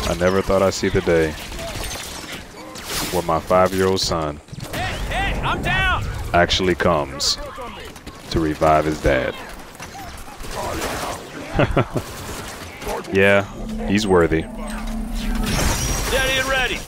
I never thought I'd see the day where my 5-year-old son I'm down! actually comes to revive his dad. Yeah, he's worthy. Steady and ready.